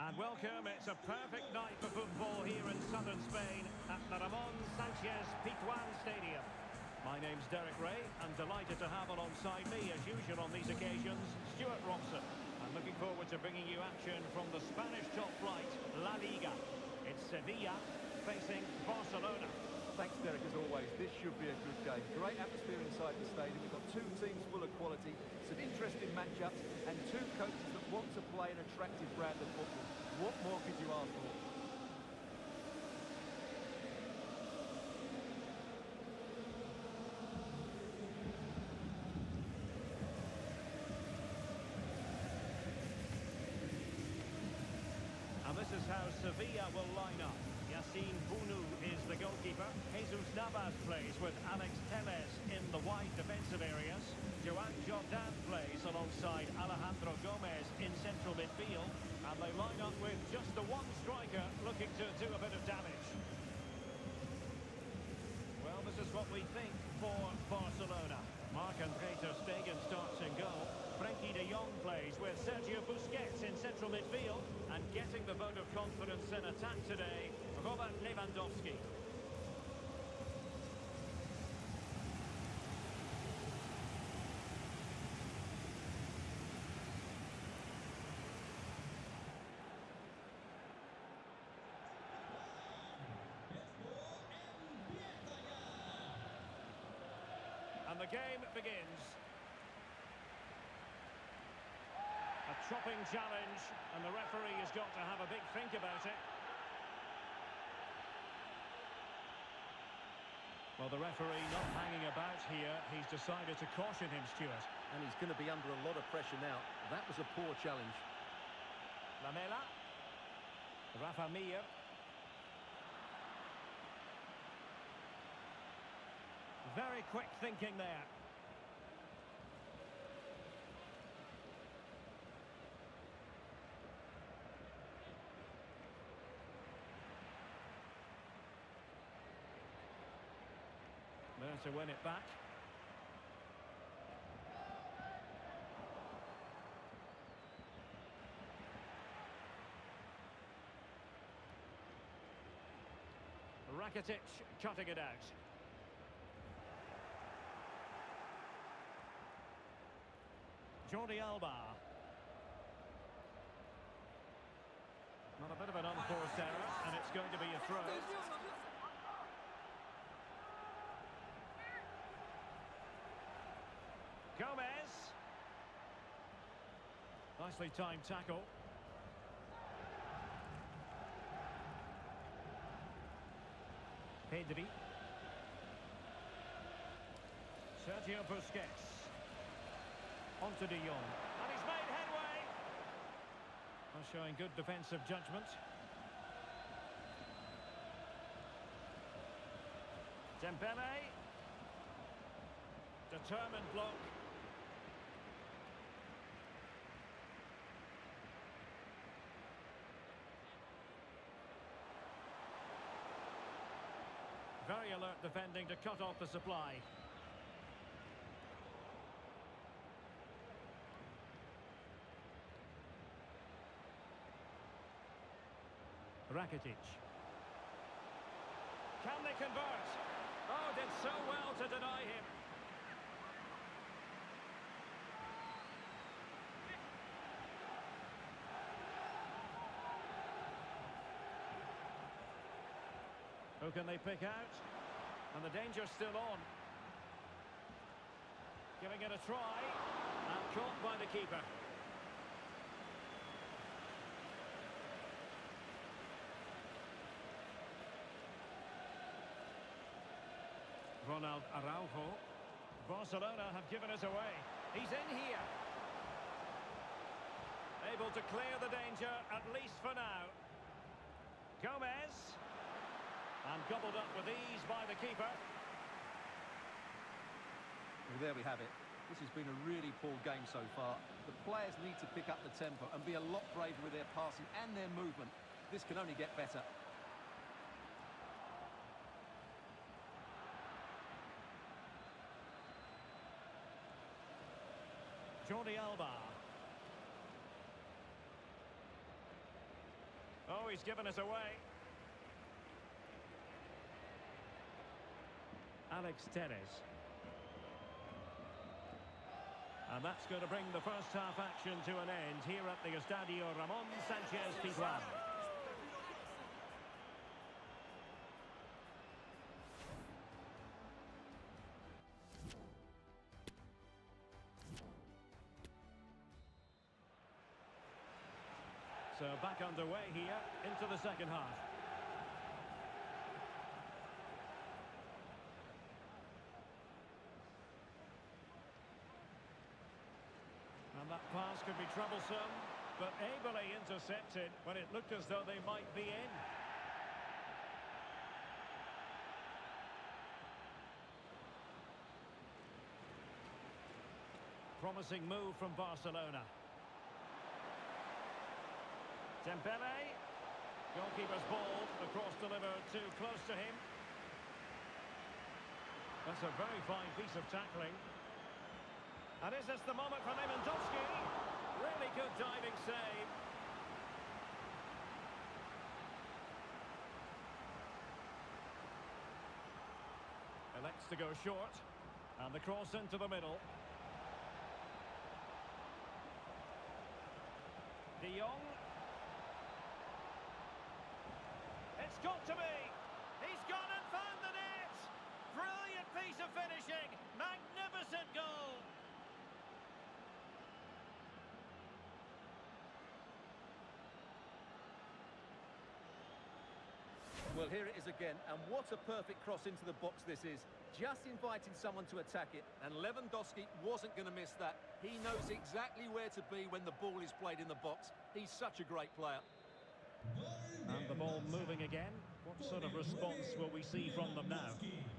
And welcome, it's a perfect night for football here in southern Spain at the Ramon Sanchez Pizjuan Stadium. My name's Derek Ray, and delighted to have alongside me, as usual on these occasions, Stuart Robson. I'm looking forward to bringing you action from the Spanish top flight, La Liga. It's Sevilla facing Barcelona. Thanks, Derek, as always. This should be a good game. Great atmosphere inside the stadium. We've got two teams full of quality, some interesting matchups, and two coaches that want to play an attractive brand of football. What more could you ask for? And this is how Sevilla will line up. Yassine Bounou is the goalkeeper. Jesus Navas plays with Alex Telles in the wide defensive areas. Joan Jordan plays alongside Alejandro Gomez in central midfield. And they line up with just the one striker looking to do a bit of damage. Well, this is what we think for Barcelona. Marc-André ter Stegen starts in goal. Frenkie de Jong plays with Sergio Busquets in central midfield. And getting the vote of confidence in attack today, Robert Lewandowski. And the game begins. A chopping challenge, and the referee has got to have a big think about it. Well, the referee not hanging about here. He's decided to caution him, Stuart. And he's going to be under a lot of pressure now. That was a poor challenge. Lamela. Rafa Mir. Very quick thinking there. There to win it back. Rakitic cutting it out. Jordi Alba. Not a bit of an unforced error, and it's going to be a throw. Gomez. Nicely timed tackle. Pedri. Sergio Busquets. Onto de Jong. And he's made headway. Well, showing good defensive judgment. Dembele. Determined block. Very alert defending to cut off the supply. Rakitic. Can they convert? Oh, did so well to deny him. Who can they pick out? And the danger's still on. Giving it a try. And caught by the keeper. Ronald Araujo. Barcelona have given us away. He's in here. Able to clear the danger, at least for now. Gomez. And gobbled up with ease by the keeper. Well, there we have it. This has been a really poor game so far. The players need to pick up the tempo and be a lot braver with their passing and their movement. This can only get better. Jordi Alba. Oh, he's given us away. Alex Telles. And that's going to bring the first half action to an end here at the Estadio Ramon Sanchez Pizjuan. So back underway here into the second half. And that pass could be troublesome, but ably intercepted when it looked as though they might be in. Promising move from Barcelona. Dembele. Goalkeeper's ball across delivered too close to him. That's a very fine piece of tackling. And is this the moment for Lewandowski? Really good diving save. Elects to go short. And the cross into the middle. De Jong. It's got to be. He's gone and found the net. Brilliant piece of finishing. Magnificent goal. Well, here it is again, and what a perfect cross into the box this is. Just inviting someone to attack it, and Lewandowski wasn't going to miss that. He knows exactly where to be when the ball is played in the box. He's such a great player. And the ball moving again. What sort of response will we see from them now?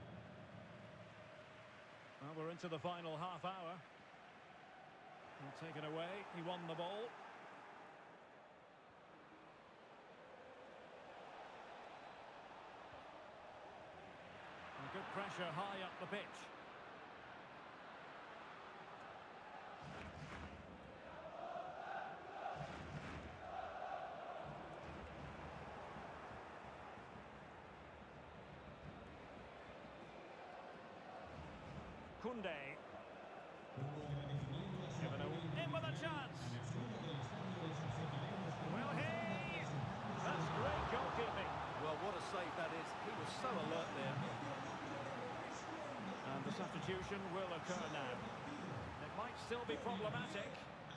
Well, we're into the final half hour. Well, taken away, he won the ball. Good pressure high up the pitch. Koundé. Given in with a chance. Well, that's great goalkeeping. Well, what a save that is. He was so alert there. And the substitution will occur now. It might still be problematic.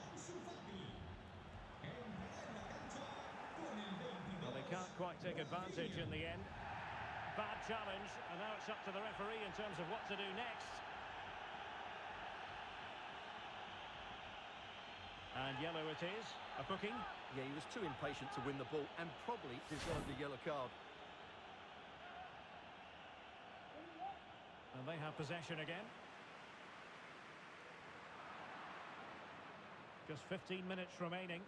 Well, they can't quite take advantage in the end. Bad challenge, and now it's up to the referee in terms of what to do next. And yellow it is, a booking. Yeah, he was too impatient to win the ball and probably deserved a yellow card. And they have possession again. Just 15 minutes remaining.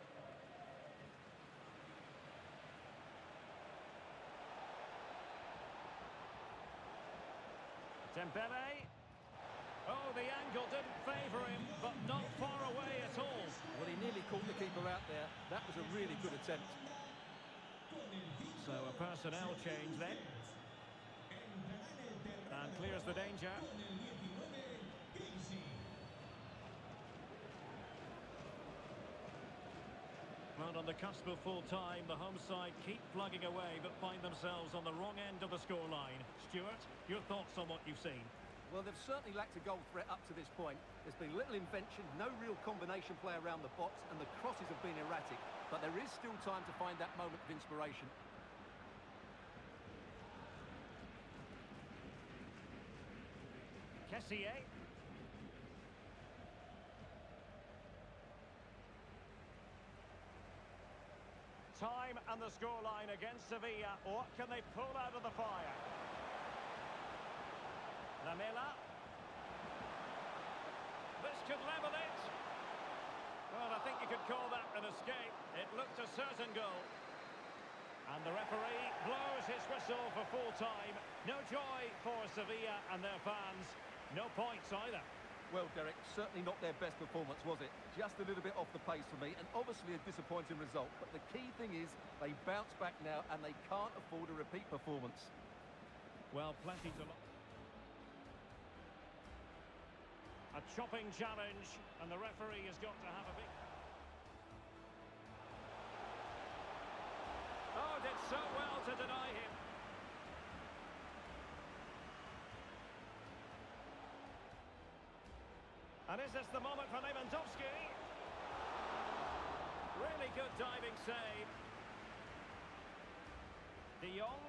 Dembele. Oh, the angle didn't favour him, but not far away at all. Well, he nearly caught the keeper out there. That was a really good attempt. So a personnel change then. And clears the danger. Well, on the cusp of full time, the home side keep plugging away but find themselves on the wrong end of the scoreline. Stuart, your thoughts on what you've seen? Well, they've certainly lacked a goal threat up to this point. There's been little invention, no real combination play around the box, and the crosses have been erratic. But there is still time to find that moment of inspiration. Kessier. Time and the scoreline against Sevilla. What can they pull out of the fire? Lamela. This could level it. Well, I think you could call that an escape. It looked a certain goal. And the referee blows his whistle for full time. No joy for Sevilla and their fans. No points either. Well, Derek, certainly not their best performance, was it? Just a little bit off the pace for me, and obviously a disappointing result. But the key thing is they bounce back now, and they can't afford a repeat performance. Well, plenty to look. A chopping challenge, and the referee has got to have a big... Oh, did so well to deny him. And is this the moment for Lewandowski? Really good diving save. De Jong.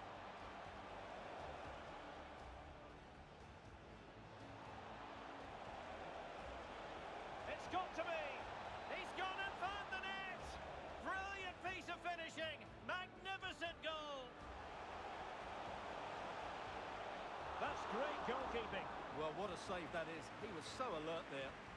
It's got to be. He's gone and found the net. Brilliant piece of finishing. Magnificent goal. That's great goalkeeping. Well, what a save that is. He was so alert there.